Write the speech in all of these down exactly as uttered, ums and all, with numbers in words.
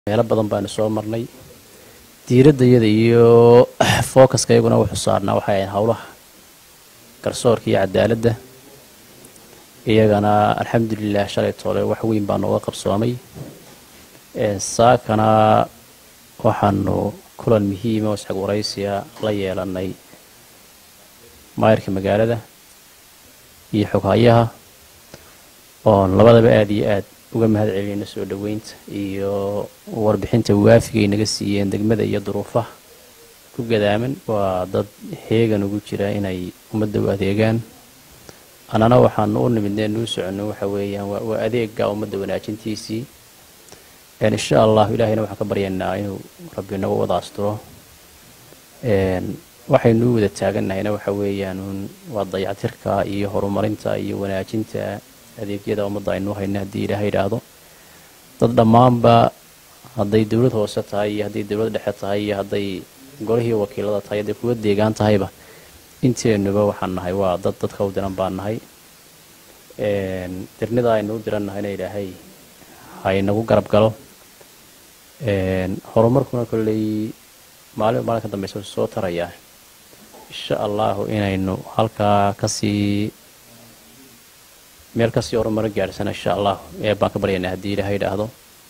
meelo badan baan soo marnay diiradda iyo focus-ka iyaguna wuxuu saarnaa waxa ay hawlaha garsoorka iyo cadaaladda iyagana alxamdulillaah shalay toole wax weyn baan uga qabsoomay ee saakana waxaanu kulan muhiim ah oo isxaq waraysiga la yeelanay maayirka magaalada iyo xoghayaha oo labadaba aad iyo aad uga mahad celinayna soo dhaweynta iyo warbixinta waafiga ay naga siiyeen degmada iyo duruufaha ku gadaaman waa dad heegan ugu jira inay ummadda u adeegaan anana waxaan u nimidnay inuu socono waxa weeyaan waa adeegga ummadda wanaajintiisii in insha Allah ilaahayna waxaan ka baryaynaa inuu rabbi nagu wada asturo een waxaynu wada taaganahayna waxa weeyaan waa dayactirka iyo horumarinta iyo wanaajinta adeegyada ummadda aynu hayna hadii ilaahay yiraahdo dad dhamaanba haday dawlad hoose tahay iyo haday dawlad dhexe tahay iyo haday golihii wakiilada tahay haday kuwa deegaan tahayba inteenuba waxaan nahay waa dad dadka u diran baan nahay een dirnida aynu u diranahay ilaahay hay nagu garab galo een horumarkuna kulay maalin maalin ka dambayso soo taraya insha Allah inaynu halka ka sii meel ka sii horumar gaarsan insha Allah ee baan ka baryaynaa hadii ilaahay yiraahdo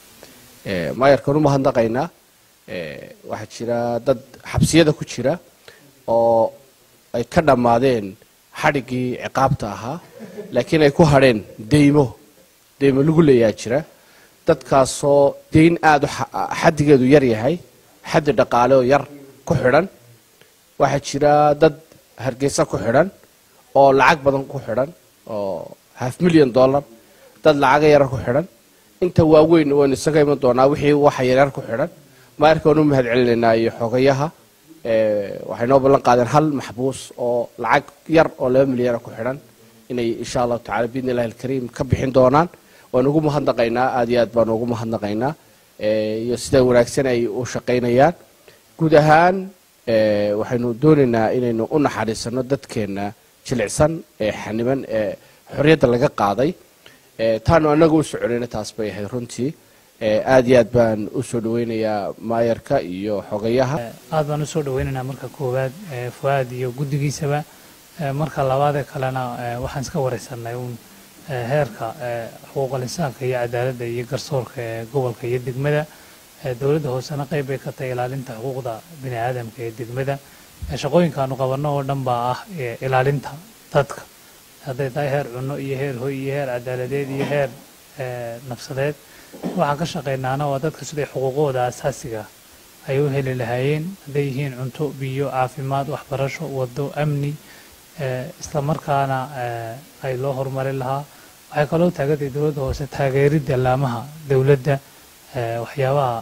ee maayarkan u mahadnaqaynaa ee waxa jira dad xabsiyada ku jira oo ay ka dhamaadeen xadhigii ciqaabta ahaa laakiin ay ku hadheen deymo deymo lagu leeyahay jira dadkaasoo deyn aad xaddigeedu yar yahay xaddi dhaqaale oo yar ku xidhan waxa jira dad hargeysa ku xidhan oo lacag badan ku xidhan oo half million dollar dad lacag yar ku xidhan inta waaweyn oo isaga iman doona wixii waxa yar ku xidhan maarkaan u mahad celinayna iyo xogayaha ee waxay noo ballan qaadeen hal maxbuus oo lacag yar oo laba milyan ku xidhan inay insha Allah ta'ala biidnillaahi al-kariim ka bixin doonaan waan ugu mahadnaqaynaa aad iyo aad baan ugu mahadnaqaynaa ee iyo sida wanaagsan ay u shaqeynayaan guud ahaan ee waxaynu doonaynaa inaynu u naxariisano dadkeena jilicsan ee xaniban ee xorriyadda laga qaaday ee taanu anagu u soconayna taas bay ahayd runtii ee aad iyo aad baan u soo dhaweynayaa maayarka iyo xogayaha aad baan u soo dhaweynaynaa marka koowaad ee Fuad iyo guddigiisaba marka labaad ee kalena waxaan iska wareysanay uun heerka xuquuqul insaanka iyo cadaaladda iyo garsoorka ee gobolka iyo degmada dawladda hoosena qayb ay ka tahay ilaalinta xuquuqda bini'aadamka ee degmada shaqooyinka aanu qabanno oo dhan baa ah ilaalinta dadka hadday tahay heer cunno iyo heer hoy iyo heer cadaaladeed iyo heer nafsadeed waxaan ka shaqeynaana waa dadka sidii xuquuqooda asaasiga ay u heli lahaayeen hadday yihiin cunto biyo caafimaad waxbarasho wado amni isla markaana ay loo horumarin lahaa waxay kaloo taagatay dawladda hoose taageeridda laamaha dawladda waxyaabaha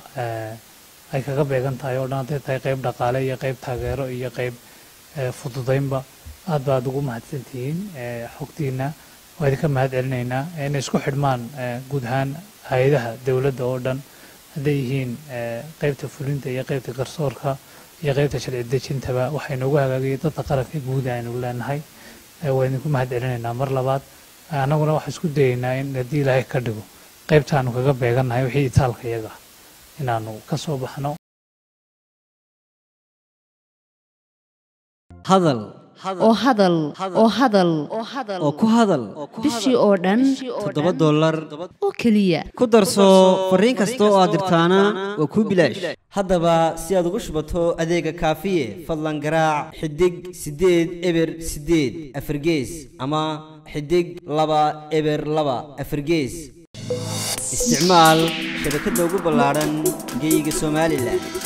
ay kaga beegan tahay oo dhan hadday tahay qayb dhaqaale iyo qayb taageero iyo qayb fududaynba aad baad ugu mahadsantihiin xogtiina waa idinka mahad celinaynaa inay isku xidhmaan guud ahaan hay-adaha dawladda oo dhan hadday yihiin qaybta fulinta iyo qaybta garsoorka iyo qaybta sharci dejintaba waxay noogu hagaagayay dadka qaranka guud aynu leenahay waa idinku mahad celinaynaa mar labaad annaguna waxaan isku dayaynaa in haddii ilaahay ka dhigo qaybtaanu kaga beegannahay wixii itaalka iyaga inaanu ka soo baxno hadal oo hadal oo hadal oo ku hadal bishii oo dhan toddoba dollar oo keliya ku darso fariin kasta oo aad dirtaana waa kuu bilaash haddaba si aad ugu shubato adeega kaafiye fadlan garaac xidig siddeed eber siddeed afargees ama xidig laba eber laba afargees isticmaal shabakadda ugu ballaaran geyga Soomaaliland.